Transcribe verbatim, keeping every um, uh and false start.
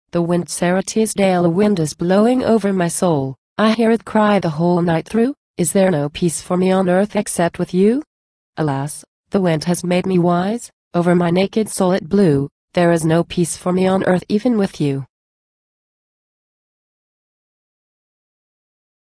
The wind, Sara Teasdale, a wind is blowing over my soul. I hear it cry the whole night through. Is there no peace for me on earth except with you? Alas, the wind has made me wise. Over my naked soul it blew. There is no peace for me on earth even with you.